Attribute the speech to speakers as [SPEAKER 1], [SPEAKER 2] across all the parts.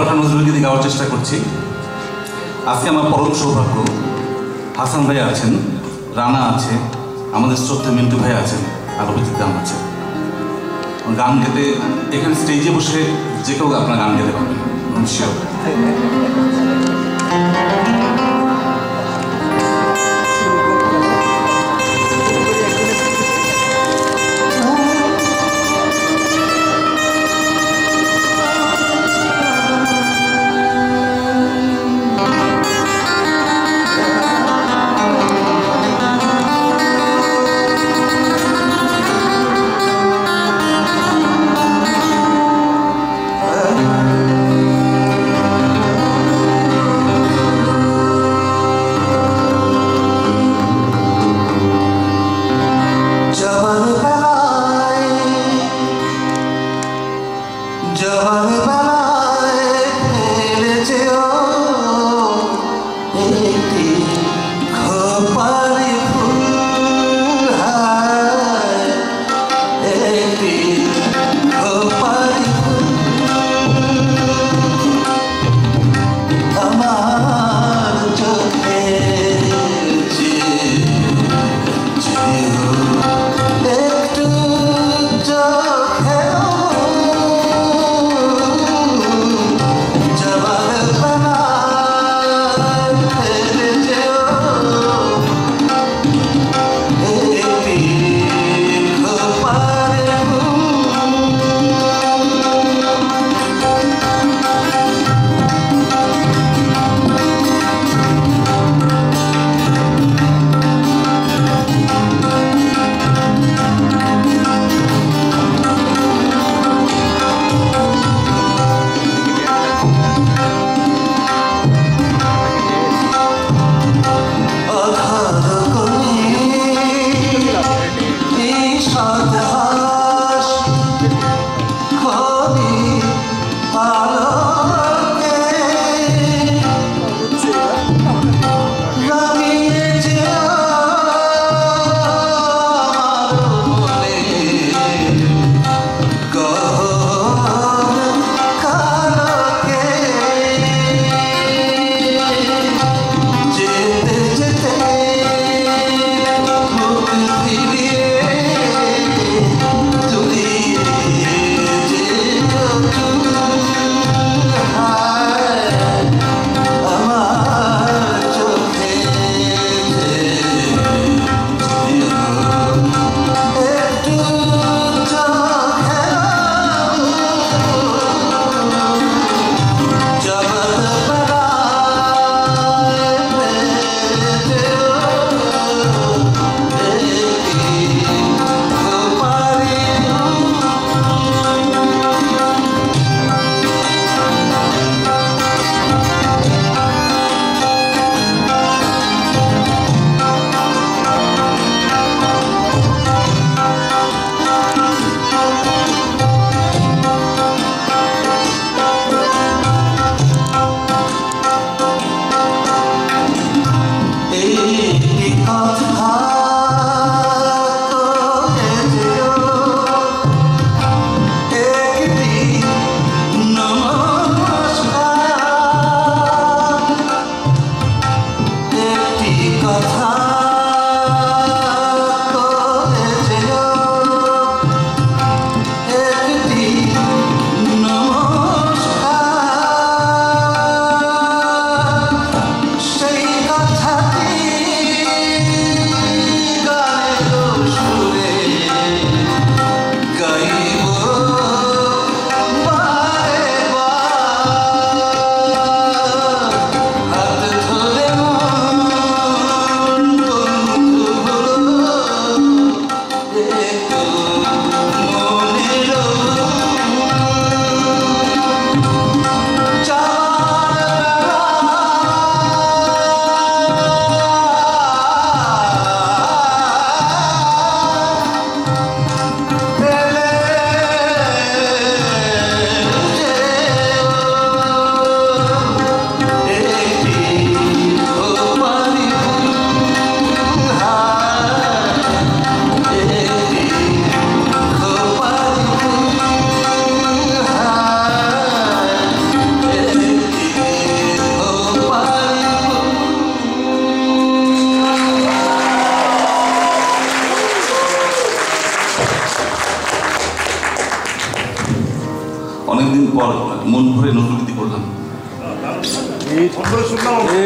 [SPEAKER 1] একটা নজরুল গীতি গাওয়ার চেষ্টা করছি। আজকে আমার পরম সৌভাগ্য, হাসান ভাই আছেন, রানা আছে, আমাদের শ্রদ্ধা মিন্টু ভাই আছেন, আর অভিজিৎ গান আছে। গান গেতে এখানে স্টেজে বসে যে কেউ আপনার গান গেতে পারবেন, আমি শিওর।
[SPEAKER 2] जवान बना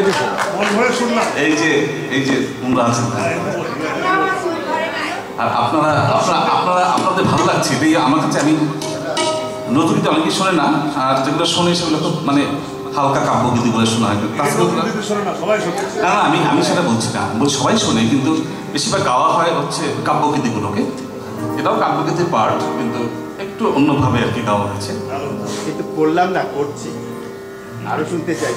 [SPEAKER 1] এই যে তোমরা আছেন আর আপনাদের ভালো লাগছে এটাই আমার কাছে। আমি নতুন তো অনেকেই শোনে না, আর যেগুলো শোনে সেগুলো খুব মানে হালকা কাব্যগীতি বলে শোনা হয়। না আমি সেটা বলছি না, সবাই শোনে, কিন্তু বেশিরভাগ গাওয়া হয় হচ্ছে কাব্যগীতিগুলোকে। এটাও কাব্যগীতির পার্ট, কিন্তু একটু অন্যভাবে আর কি গাওয়া হয়েছে।
[SPEAKER 2] কিন্তু করলাম না, করছি, আরো শুনতে চাই।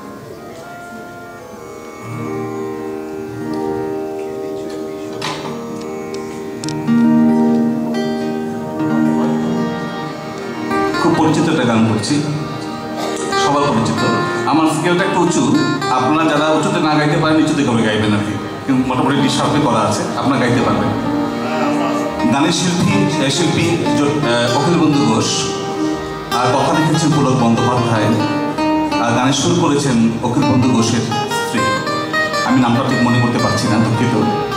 [SPEAKER 1] খুব পরিচিত একটা গান করছি, সবার পরিচিত। আমার স্কেলটা একটু উঁচু, আপনারা যারা উঁচুতে না গাইতে পারেন নিচুতে করে গাইবেন আর কি, কিন্তু মোটামুটি ডিস্টার্বে করা আছে, আপনারা গাইতে পারবেন। গানের শিল্পী অখিল বন্ধু ঘোষ, আর কথা লিখেছেন পুলক বন্দ্যোপাধ্যায়, আর গানের সুর করেছেন অখিল বন্ধু ঘোষের স্ত্রী। আমি নামটা ঠিক মনে করতে পারছি না, দুঃখিত।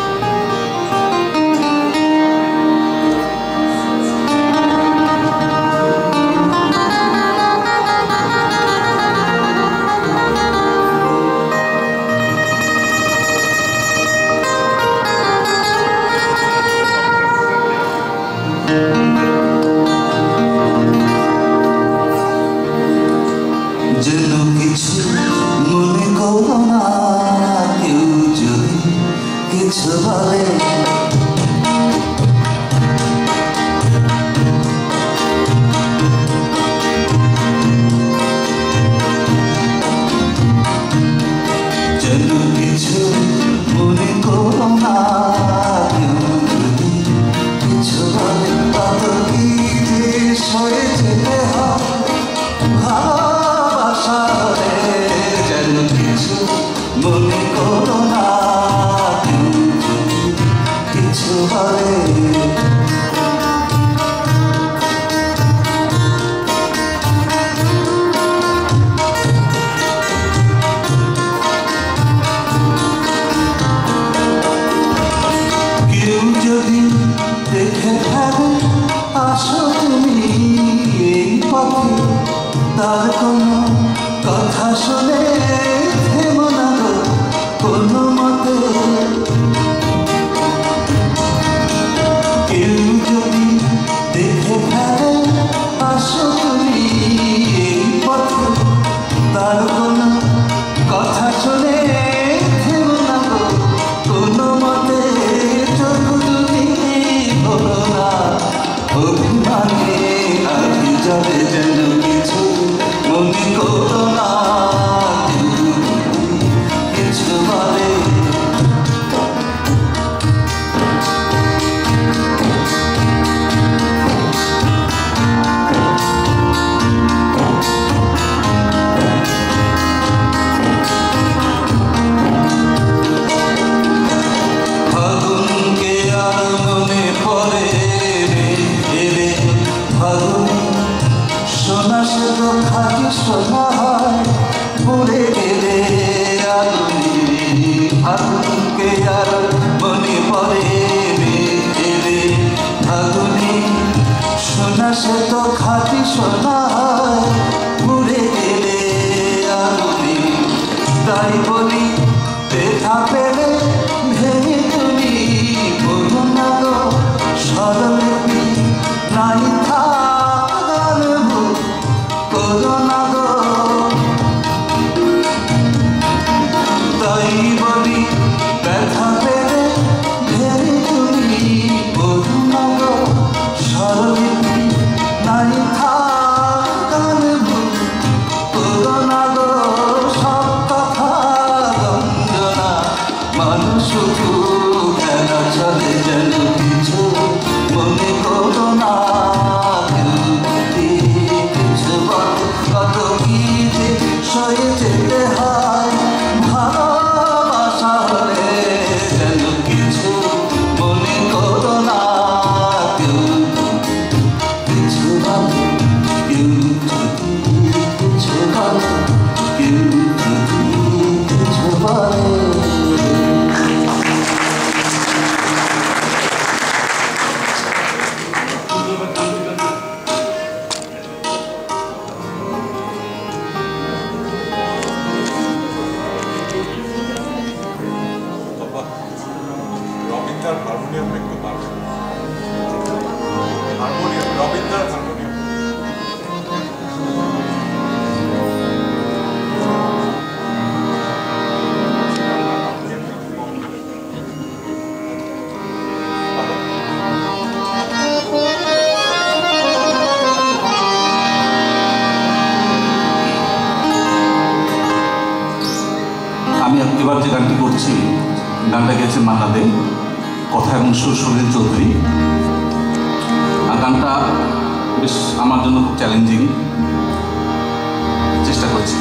[SPEAKER 1] যেন কিছু মনে করো না, কেউ যদি কিছু বলে, যেন কিছু মনে করো না, কেউ যদি কিছু বলে, তত কি যে সরে যেতে হয় ভালোবাসারে। যেন কিছু মনে করো না, কেউ যদি কিছু বলে, কেউ যদি দেখে ফেলে আসো তুমি এই পথে, তার কোনো কথা শুনে থেমো না গো কোনো মতে। কেউ যদি দেখে ফেলে আসো তুমি এই পথে, তার কোনো কথা শুনে থেমো না গো কোনো মতে। চোখ তুমি বলো না অভিমানে আগে যাবে, যেন কিছু মনে করো না, কিছু বলে। ফাগুনকে আর মনে পড়ে রে ফাগুন, সোনা সে তো খাঁটি সোনা হয়, পুড়ে গেলে আগুনে। ফাগুনকে আর মনে পড়ে রে ফাগুনে, সোনা সে তো খাঁটি সোনা হয়, পুড়ে গেলে আগুনে। তাই বলি দেখা পেলে ভেঙে তুমি বলো না গো স্বরলিপি নাই থাকার ভুল করো না গো। তাই বলি ব্যথা পেলে ভেঙে তুমি বলো না গো স্বরলিপি নাই থাকার ভুল করো না গো। সব কথা গঞ্জনা মানুষ শুধু কেন চলে, যেন কিছু মনে করো না, কিছু বলে, কত কি যে সয়ে যেতে হয় ভালোবাসা।
[SPEAKER 2] রবীন্দ্রার হারমোনিয়ামটা একটু পারবেন? হারমোনিয়াম, রবীন্দ্রার হারমোনিয়াম।
[SPEAKER 1] আমি এবার যে গানটি করছি, গানটা গেয়েছে মান্না দে, কথা এবং সুর সুনীল চৌধুরী। আর গানটা বেশ আমার জন্য খুব চ্যালেঞ্জিং, চেষ্টা করছি।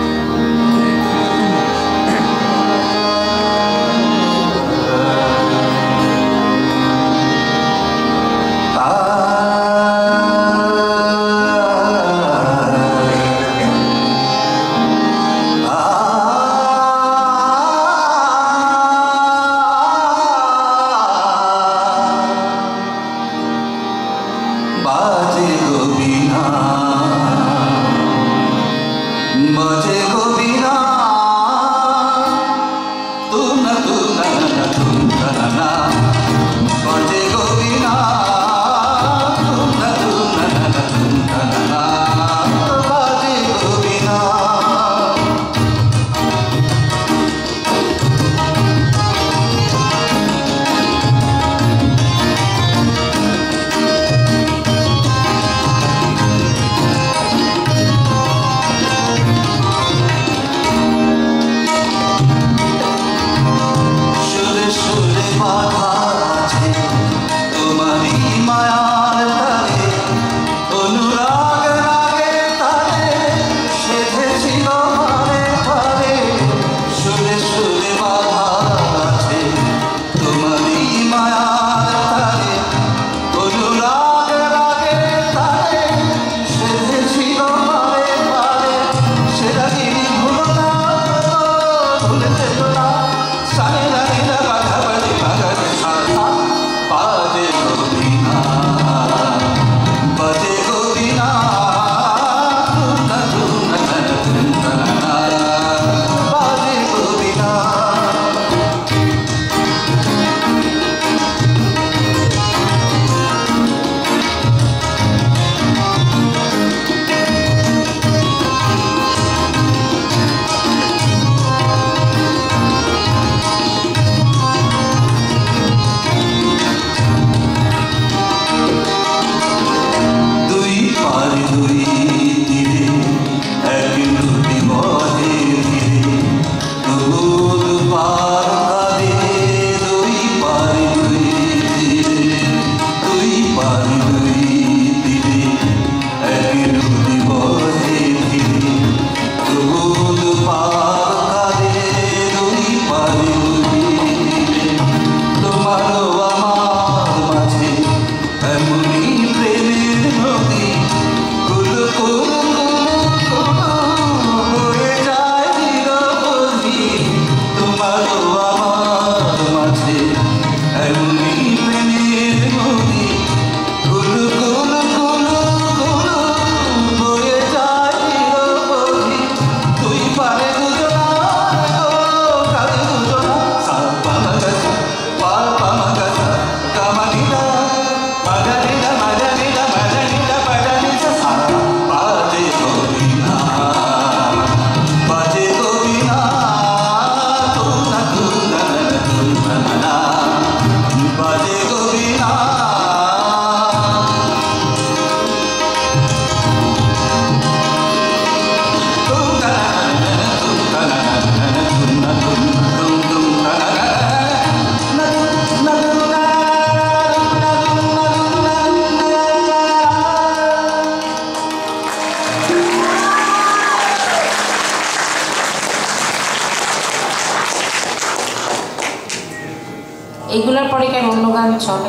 [SPEAKER 3] এগুলোর পরে কেন অন্য গান চলে?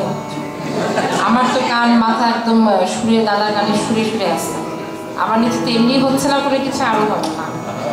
[SPEAKER 3] আমার তো কান মাথা একদম সুরে, দাদার গানের সুরে সুরে আসে। আমার নিচে তো এমনি হচ্ছে না করে কিছু, আরো হবে না।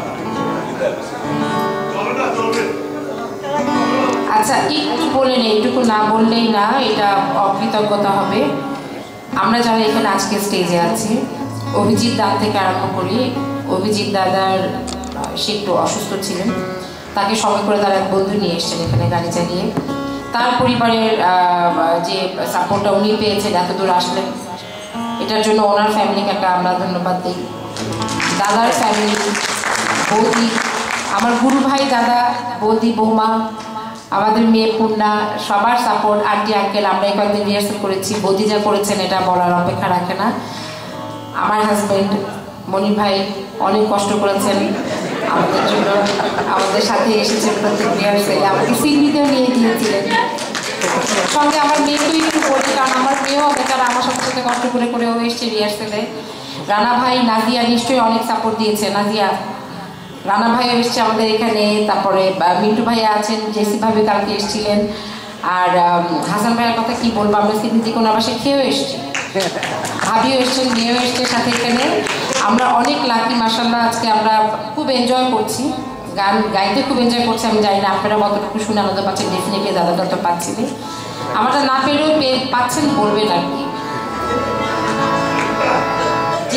[SPEAKER 3] আচ্ছা একটু বলে নেই, এটুকু না বললেই না, এটা অকৃতজ্ঞতা হবে। আমরা যারা এখানে আজকে স্টেজে আছি, অভিজিৎ দা থেকে আরম্ভ করি। অভিজিৎ দাদার সে একটু অসুস্থ ছিলেন, তাকে সঙ্গে করে তার এক বন্ধু নিয়ে এসছেন এখানে গাড়ি চালিয়ে। তার পরিবারের যে সাপোর্টটা উনি পেয়েছেন, এত দূর আসলেন, এটার জন্য ওনার ফ্যামিলিকে একটা আমরা ধন্যবাদ দিই। দাদার ফ্যামিলি, বৌদি, আমার গুরু ভাই, দাদা, বৌদি, বৌমা, আমাদের মেয়ে পূর্ণা, সবার সাপোর্ট, আন্টি আঙ্কেল। আমরা এই কয়েকদিন রিহার্সাল করেছি, বৌদি যা করেছেন এটা বলার অপেক্ষা রাখে না। আমার হাজব্যান্ড মনির ভাই অনেক কষ্ট করেছেন আমাদের জন্য, আমাদের সাথে এসেছেন প্রত্যেক রিহার্সালে, আমাকে সিডনিতেও নিয়ে গিয়েছিলেন। সঙ্গে আমার মেয়েকেও একটু বলি, কারণ আমার মেয়েও বেচারা আমার সাথে সাথে কষ্ট করে করেও এসছে রিহার্সালে। রানা ভাই, নাজিয়া নিশ্চয়ই অনেক সাপোর্ট দিয়েছে, নাজিয়া, রানা ভাইও এসছে আমাদের এখানে। তারপরে মিন্টু ভাইয়া আছেন, জেসি ভাবি কালকে এসেছিলেন। আর হাসান ভাইয়ের কথা কি বলবো, আমরা সিডনিতে কোনো বাসায় খেয়েও এসছি, ভাবিও এসছেন, মেয়েও এসছে সাথে এখানে। আমরা অনেক লাকি মাশাআল্লাহ, আজকে আমরা খুব এনজয় করছি, গান গাইতে খুব এনজয় করছি। আমি জানি না আপনারা কতটুকু শুনে আনন্দ পাচ্ছেন, ডেফিনেটলি দাদাটা তো পাচ্ছিলেন, আমারটা না পেলেও পাচ্ছেন বলবেন আর কি। জি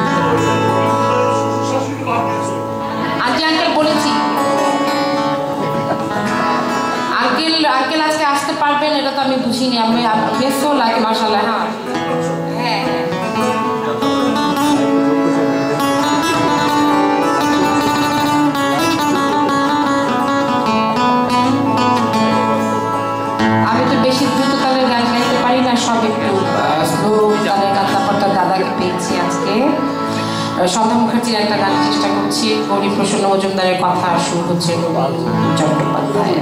[SPEAKER 3] আন্টি আঙ্কেল বলেছি, আঙ্কেল আজকে আসতে পারবেন এটা তো আমি বুঝিনি, আমি বেশও লাগে মাশাআল্লাহ। হ্যাঁ আমি তো বেশি দ্রুত তালের গান গাইতে পারি না, সব একটু স্লো তালের গান। তারপরটা দাদাকে পেয়েছি আজকে, সন্ধ্যা মুখার্জির একটা গান চেষ্টা করছি, হরিপ্রসন্ন মজুমদারের কথা, সুর হচ্ছে চট্টোপাধ্যায়।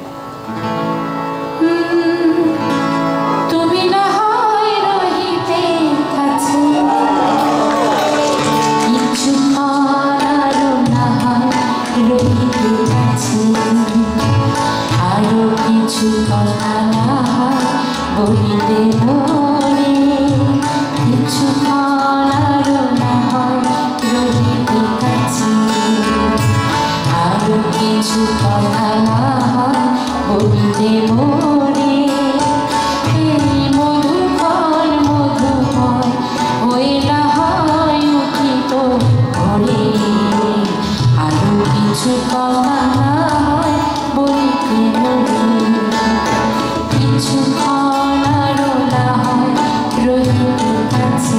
[SPEAKER 3] তুমি না হয় রহিতে কাছে, কিছু আরো না হয় রহিতে কাছে, আরো কিছু কথা না হয় বলিতে মনে, কিছু আরো না হয় রহিতে কাছে, আরো কিছু কথা না হয় বলিতে মনে। এই মধুকর মধুময় হয়ে না হয় উঠিত ভরে, আরো কিছু কথা না হয় বলিতে মনে, কিছু আরো না হয় রহিতে কাছে।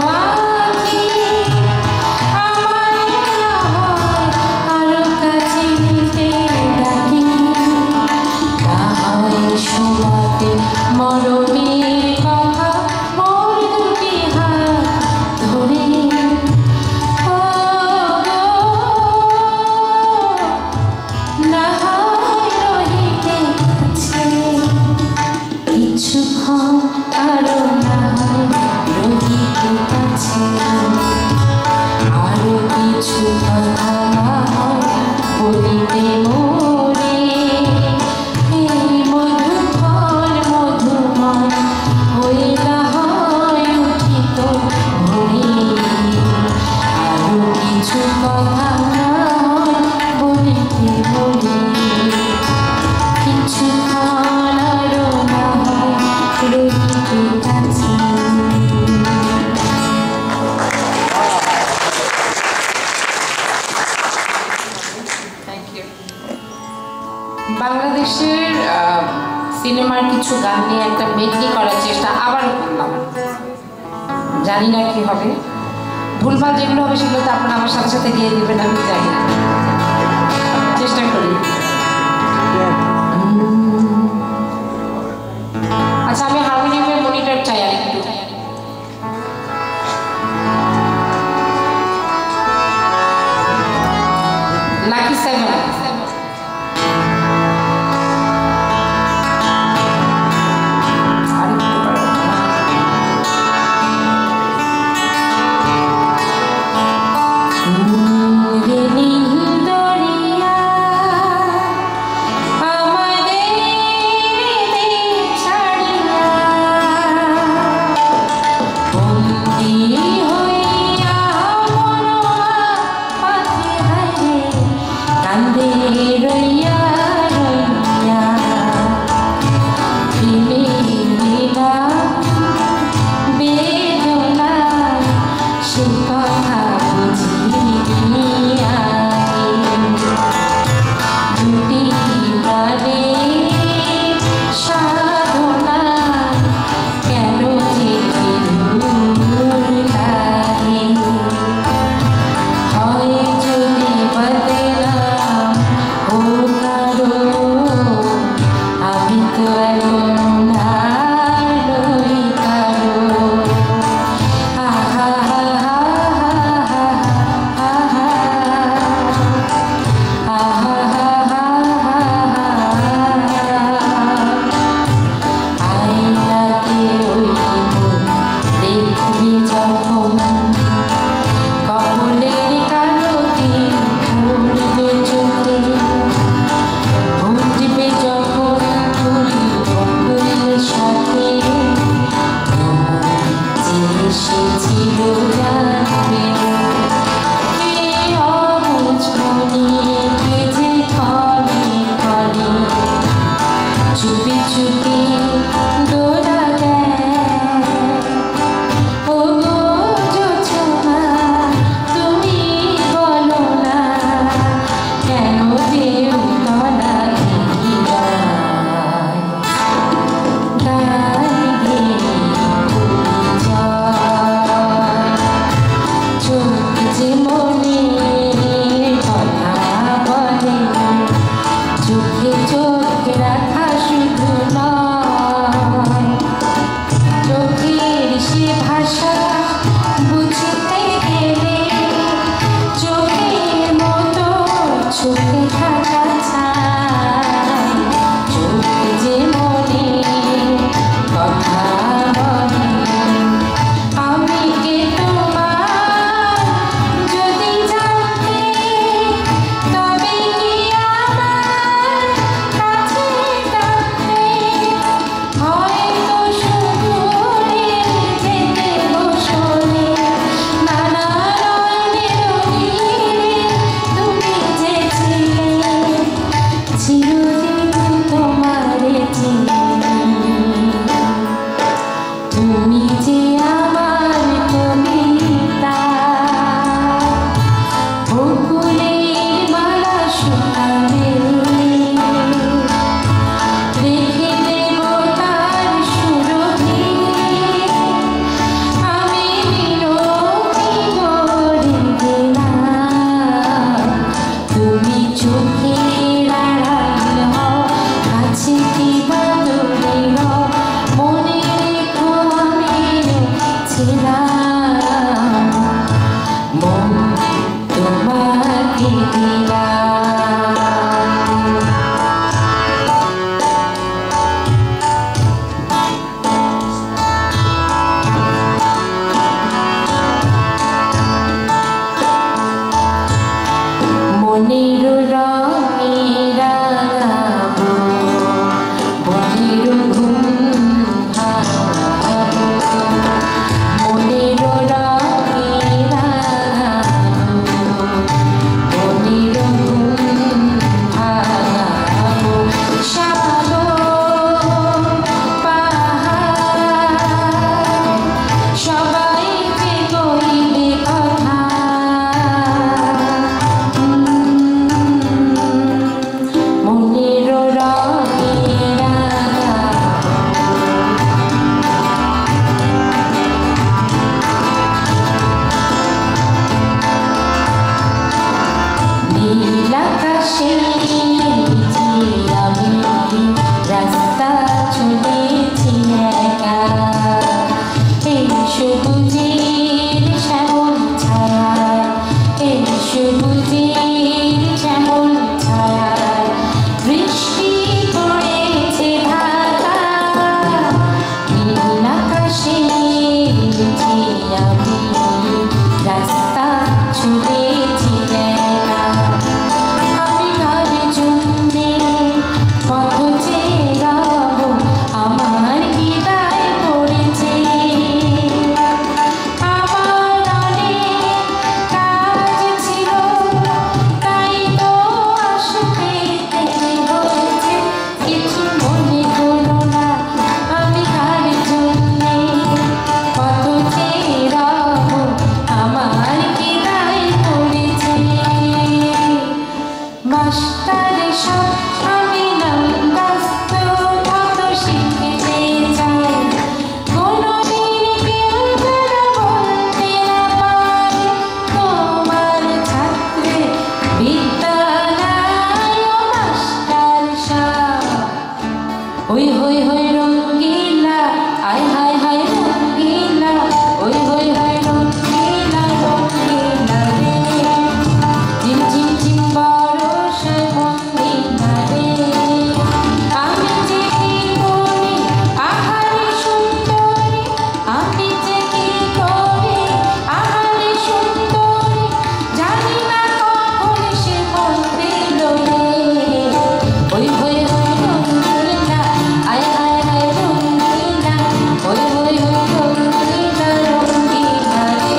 [SPEAKER 3] কাছে সিনেমার কিছু গান নিয়ে একটা মেডলি করার চেষ্টা আবারও করলাম। জানি না কি হবে, ভুলভাল যেগুলো হবে সেগুলো তো আপনারা আমার সাথে সাথে গিয়ে দেবেন, আমি জানি না, চেষ্টা করি। আচ্ছা, আমি হারমোনিয়ামের মনিটর চাই আর একটু। লাকি 7
[SPEAKER 4] Bonito
[SPEAKER 3] সবুজের শ্যামল ছায়ায়, এই সবুজের শ্যামল ছায়ায় বৃষ্টি পড়েছে ঢাকা, নীল আকাশে উড়েছি আমি, রাস্তা ছুঁয়েছি একা। আমি কার জন্যে পথ চেয়ে রব, আমার হৃদয় পড়েছে। আমার অনেক কাজ ছিল, তাই তো আসতে দেরি হয়েছে। কিছু মনে করো না, আমি কার জন্যে পথ চেয়ে রব, আমার হৃদয় পড়েছে। মাস্টার সব আমি নামদাস্ত কত শিখতে চাই, কোনোদিন কেউ যেন বলতে না পারে তোমার ছাত্রে বিদ্যা নাই। ও মাস্টার সাহেব, ওই হই হই রঙ্গিলা, আয় হায় হায় রঙ্গিলা, ওই হই হই রঙ্গিলা রঙ্গিলা রে, ঝিম ঝিম ঝিম বরষায় রঙ্গিলা রে। আমি যে কি করি আহারে সুন্দরী, আমি যে কি করি আহারে সুন্দরী, জানি না কখন সে বলতে রে। ওই হই হই রঙ্গিলা, আয় হায় হায় রঙ্গিলা, ওই হই হই রঙ্গিলা রঙ্গিলা রে।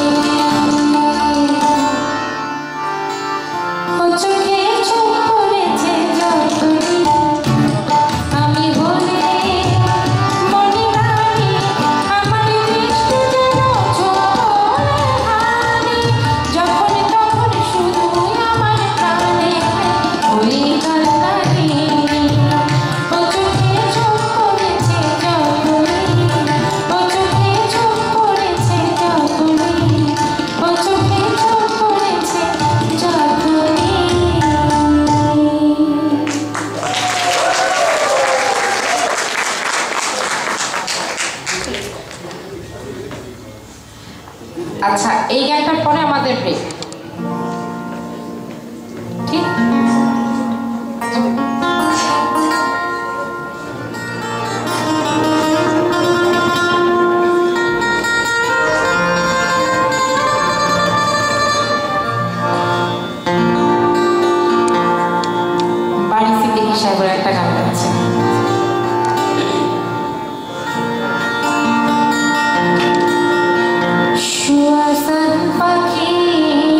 [SPEAKER 3] ও চোখে চোখ পড়েছে যতই আমি বলে মনে রাখি, আমার দৃষ্টি যেন ঝোলে হানি, যখন তখন শুধুই আমার প্রাণে ওই কান্নানি। ও চোখে চোখ পড়েছে যতই, ও চোখে চোখ পড়েছে যতই, ও চোখে চোখ পড়েছে যতই। আচ্ছা, এই গানটার পরে আমাদের ব্রেক, ঠিক? বাড়ি সিদ্দিকী সাহেবের একটা গান গাচ্ছে। সুয়াসান পাখি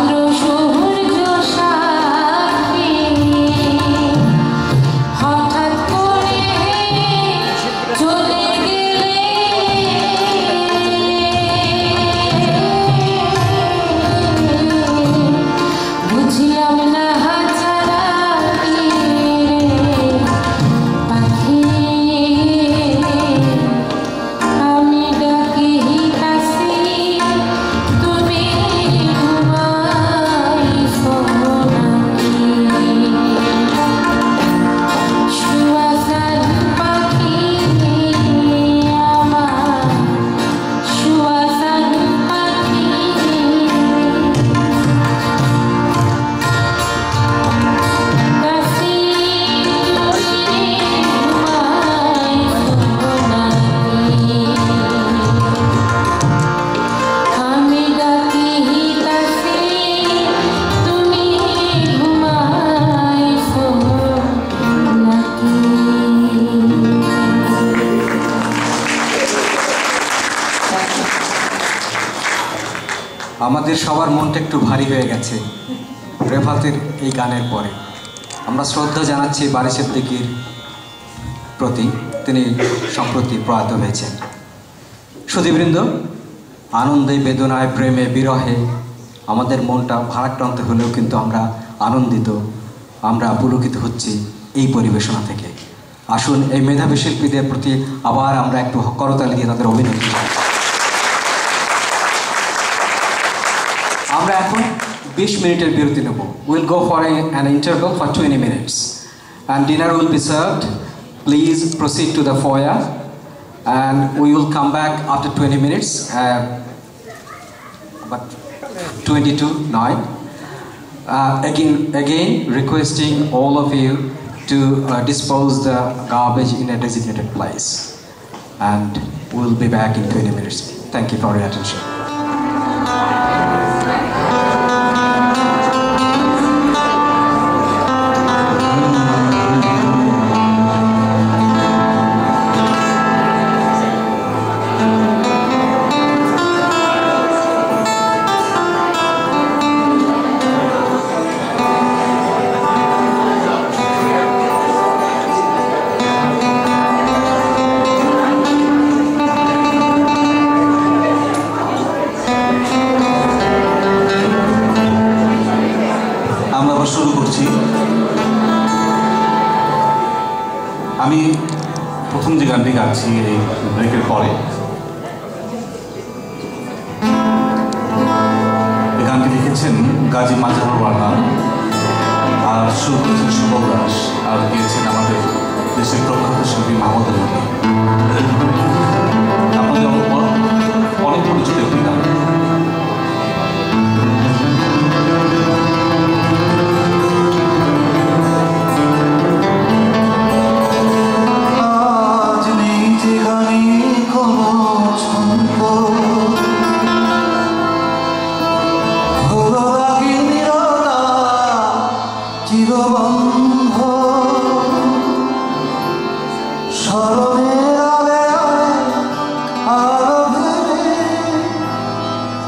[SPEAKER 4] আমাদের সবার মনটা একটু ভারী হয়ে গেছে রেফাতের এই গানের পরে। আমরা শ্রদ্ধা জানাচ্ছি বারিশ সিদ্দিকীর প্রতি, তিনি সম্প্রতি প্রয়াত হয়েছেন। সুধীবৃন্দ, আনন্দে বেদনায় প্রেমে বিরহে আমাদের মনটা ভারাক্রান্ত হলেও কিন্তু আমরা আনন্দিত, আমরা পুলকিত হচ্ছি এই পরিবেশনা থেকে। আসুন এই মেধাবী শিল্পীদের প্রতি আবার আমরা একটু করতালি দিয়ে তাদের অভিনন্দন জানাই। আমরা এখন 20 মিনিটের বিরতি নেব। Will go for an interval for 20 minutes and dinner will be served. Please proceed to the foyer and we will come back after 20 minutes but 22:09. Again requesting all of you to dispose the garbage in a designated place, and we'll be back in 20 minutes. Thank you for your attention.
[SPEAKER 1] আমি প্রথম যে গানটি গাচ্ছি এই ব্রেকের পরে, এই গানটি লিখেছেন গাজী মাজহারুর রহমান আর সুর করেছেন সুবল দাস আর গিয়েছেন আমাদের দেশের প্রখ্যাত শিল্পী মাহমুদ আলী। আপনাদের অনেক পরিচিত একটি গান।
[SPEAKER 5] স্মরণের আলে আলো ভেবে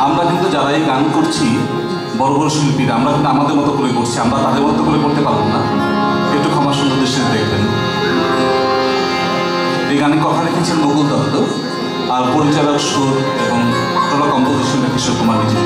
[SPEAKER 1] আমরা কিন্তু যারা এই গান করছি বড় বড় শিল্পীরা, আমরা কিন্তু আমাদের মতো করে করছি, আমরা তাদের মতো করে করতে পারবো না, একটু ক্ষমা সুন্দর দৃষ্টিতে দেখবেন। এই গানে কথা লিখেছেন মুকুল দত্ত, আর পরিচালক সুর এবং টোটাল কম্পোজিশনটা কিশোর কুমার নিজে।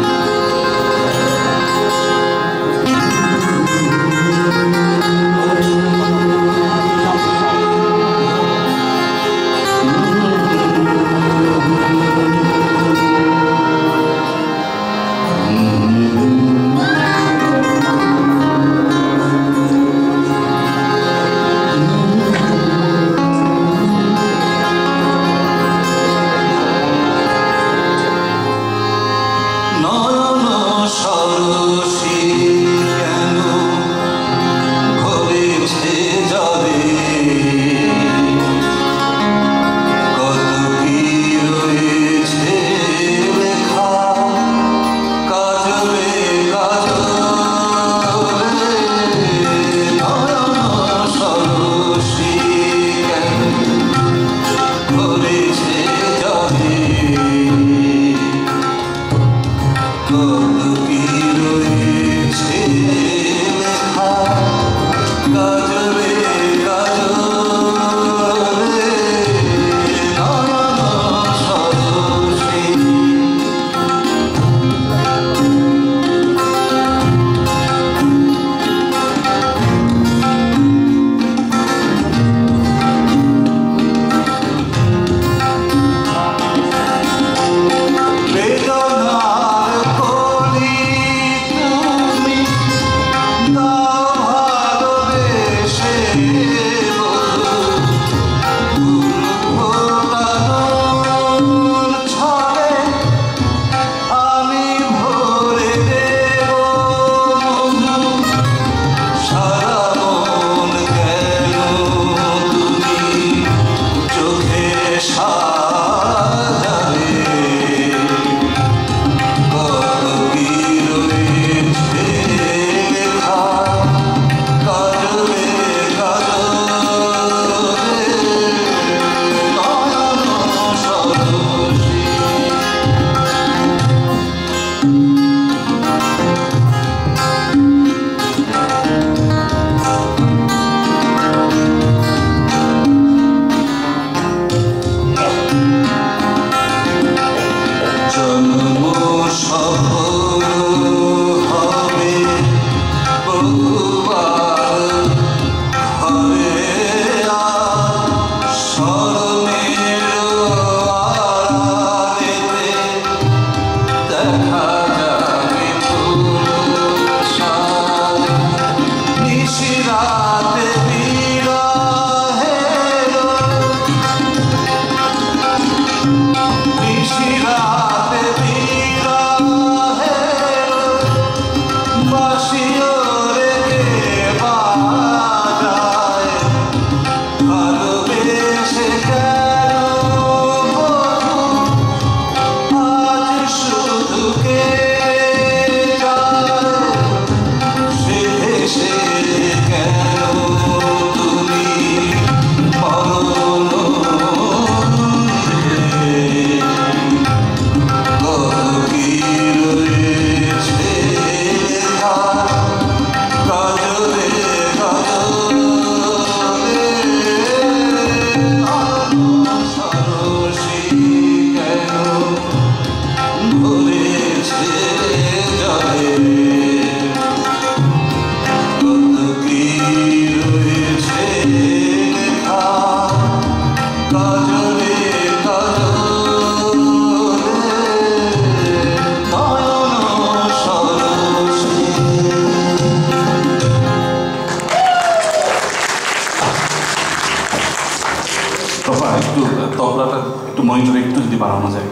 [SPEAKER 1] তবলাটা একটু মনিটরে একটু যদি বাড়ানো যায়।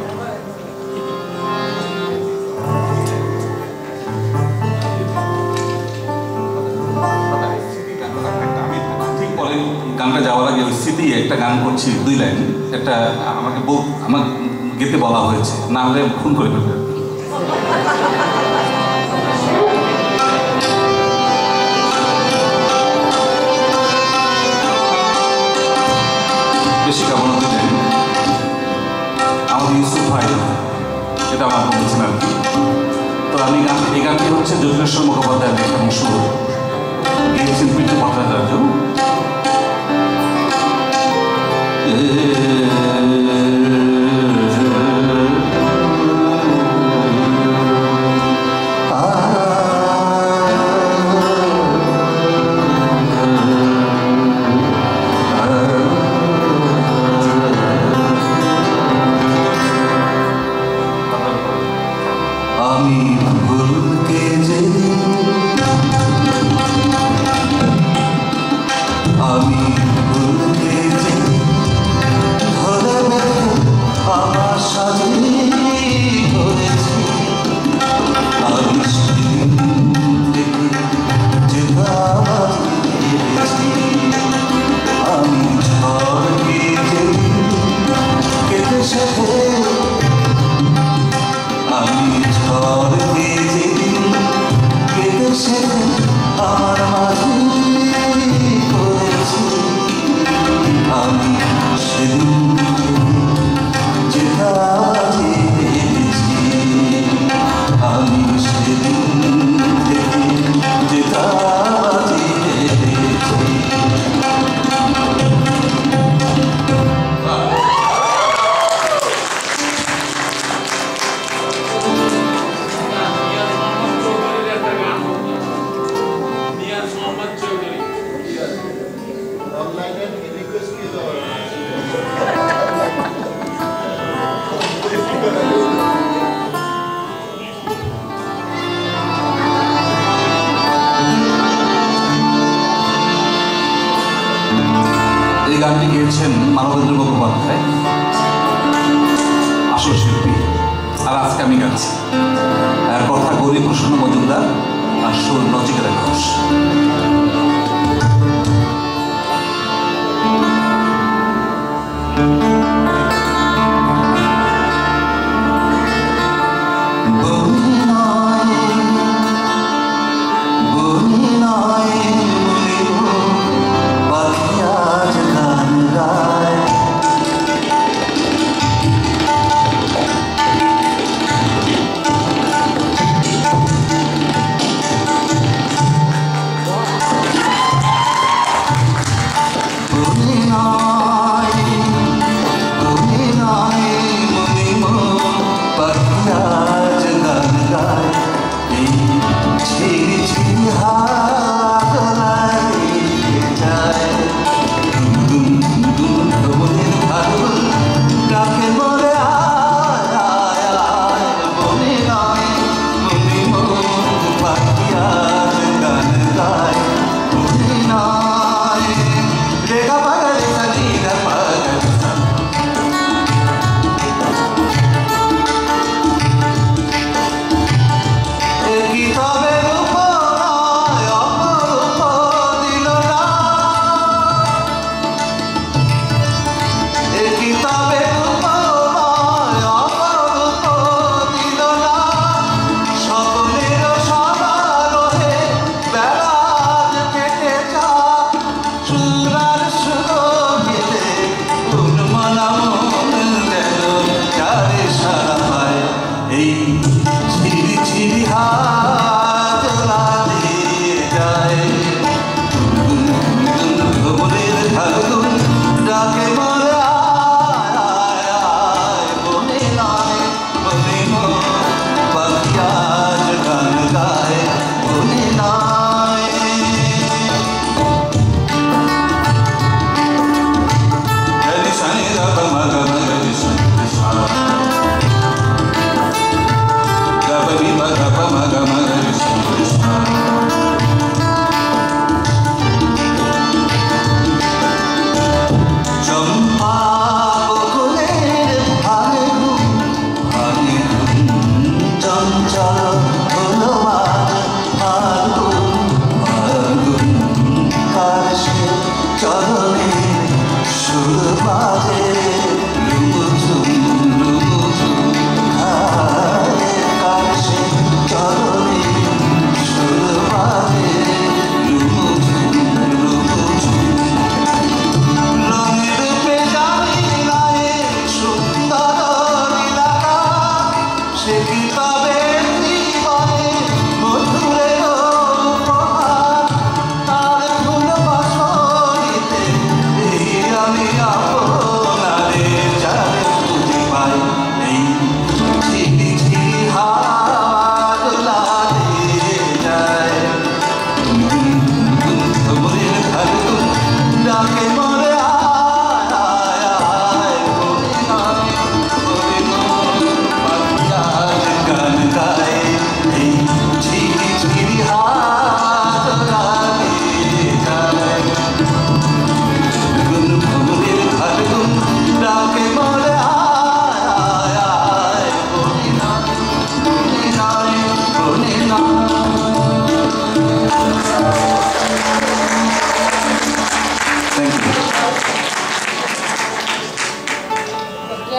[SPEAKER 1] ঠিক পরে গানটা যাওয়ার আগে ওই স্মৃতি একটা গান করছি 2 লাইন, একটা আমাকে আমার গেতে বলা হয়েছে, না হলে ফোন করে ফেলবে। বেশি কামনা দিতেন আমাদের ইউসুফ ভাই, এটা আমার বলছিলাম আর কি। এই গানটি হচ্ছে জ্যোতিরেশ্বর মুখোপাধ্যায়ের লেখা এবং সুর, গিয়েছেন পিন্টু ভট্টাচার্য। এই গানটি গেয়েছেন মানবেন্দ্র মুখোপাধ্যায়, আসল শিল্পী। আর আজকে আমি গাচ্ছি, আর কথা গৌরী প্রসন্ন মজুমদার, আর সুর নচিকেতা ঘোষ।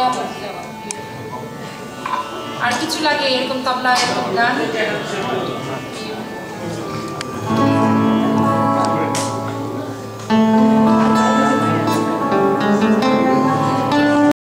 [SPEAKER 3] আর কিছু লাগে এরকম তবলা এরকম গান?